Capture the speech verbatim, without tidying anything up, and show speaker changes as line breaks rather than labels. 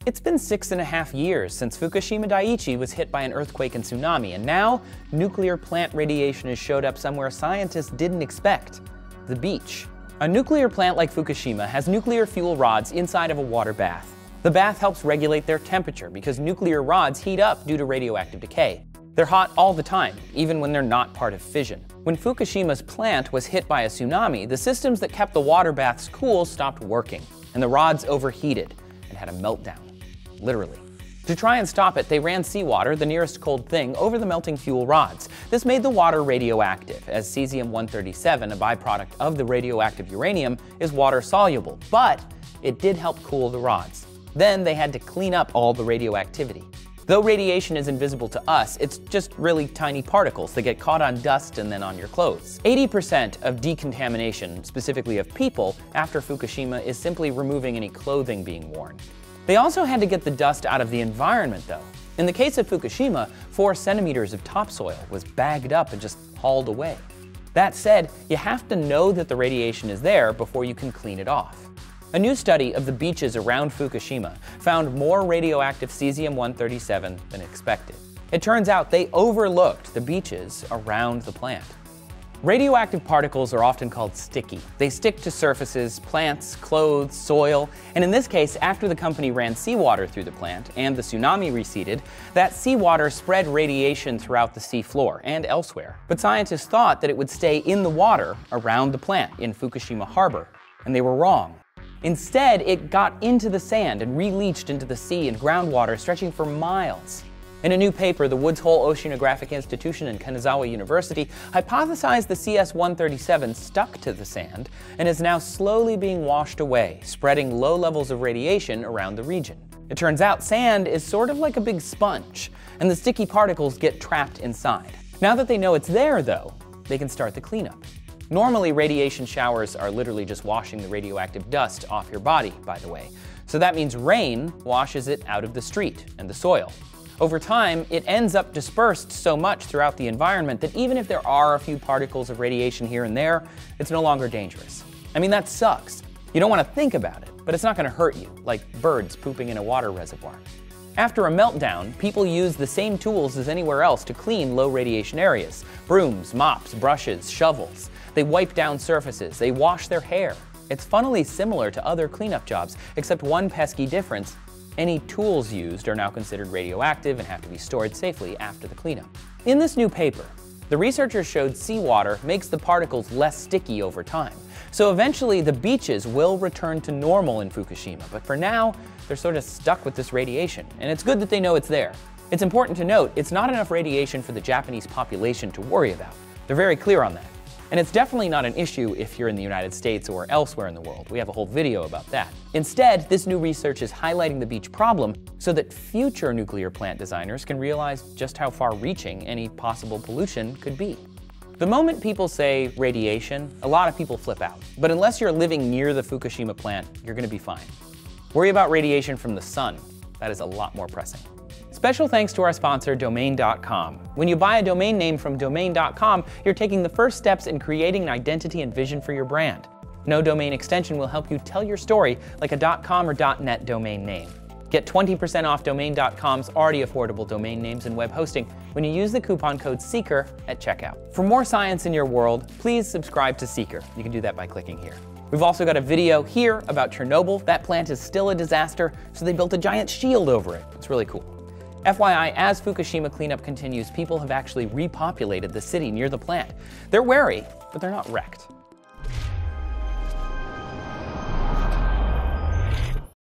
It's been six and a half years since Fukushima Dai-ichi was hit by an earthquake and tsunami, and now nuclear plant radiation has showed up somewhere scientists didn't expect: the beach. A nuclear plant like Fukushima has nuclear fuel rods inside of a water bath. The bath helps regulate their temperature because nuclear rods heat up due to radioactive decay. They're hot all the time, even when they're not part of fission. When Fukushima's plant was hit by a tsunami, the systems that kept the water baths cool stopped working, and the rods overheated and had a meltdown. Literally. To try and stop it, they ran seawater, the nearest cold thing, over the melting fuel rods. This made the water radioactive, as cesium one thirty-seven, a byproduct of the radioactive uranium, is water-soluble, but it did help cool the rods. Then they had to clean up all the radioactivity. Though radiation is invisible to us, it's just really tiny particles that get caught on dust and then on your clothes. eighty percent of decontamination, specifically of people, after Fukushima is simply removing any clothing being worn. They also had to get the dust out of the environment, though. In the case of Fukushima, four centimeters of topsoil was bagged up and just hauled away. That said, you have to know that the radiation is there before you can clean it off. A new study of the beaches around Fukushima found more radioactive cesium one thirty-seven than expected. It turns out they overlooked the beaches around the plant. Radioactive particles are often called sticky. They stick to surfaces, plants, clothes, soil, and in this case, after the company ran seawater through the plant and the tsunami receded, that seawater spread radiation throughout the sea floor and elsewhere. But scientists thought that it would stay in the water around the plant in Fukushima Harbor, and they were wrong. Instead, it got into the sand and re-leached into the sea and groundwater, stretching for miles. In a new paper, the Woods Hole Oceanographic Institution and Kanazawa University hypothesized the C S one thirty-seven stuck to the sand and is now slowly being washed away, spreading low levels of radiation around the region. It turns out sand is sort of like a big sponge, and the sticky particles get trapped inside. Now that they know it's there, though, they can start the cleanup. Normally, radiation showers are literally just washing the radioactive dust off your body, by the way. So that means rain washes it out of the street and the soil. Over time, it ends up dispersed so much throughout the environment that even if there are a few particles of radiation here and there, it's no longer dangerous. I mean, that sucks. You don't want to think about it, but it's not going to hurt you, like birds pooping in a water reservoir. After a meltdown, people use the same tools as anywhere else to clean low radiation areas: brooms, mops, brushes, shovels. They wipe down surfaces, they wash their hair. It's funnily similar to other cleanup jobs, except one pesky difference: any tools used are now considered radioactive and have to be stored safely after the cleanup. In this new paper, the researchers showed seawater makes the particles less sticky over time. So eventually the beaches will return to normal in Fukushima, but for now, they're sort of stuck with this radiation, and it's good that they know it's there. It's important to note, it's not enough radiation for the Japanese population to worry about. They're very clear on that. And it's definitely not an issue if you're in the United States or elsewhere in the world. We have a whole video about that. Instead, this new research is highlighting the beach problem so that future nuclear plant designers can realize just how far-reaching any possible pollution could be. The moment people say radiation, a lot of people flip out. But unless you're living near the Fukushima plant, you're going to be fine. Worry about radiation from the sun. That is a lot more pressing. Special thanks to our sponsor, domain dot com. When you buy a domain name from domain dot com, you're taking the first steps in creating an identity and vision for your brand. No domain extension will help you tell your story like a .com or .net domain name. Get twenty percent off domain dot com's already affordable domain names and web hosting when you use the coupon code SEEKER at checkout. For more science in your world, please subscribe to Seeker. You can do that by clicking here. We've also got a video here about Chernobyl. That plant is still a disaster, so they built a giant shield over it. It's really cool. F Y I, as Fukushima cleanup continues, people have actually repopulated the city near the plant. They're wary, but they're not wrecked.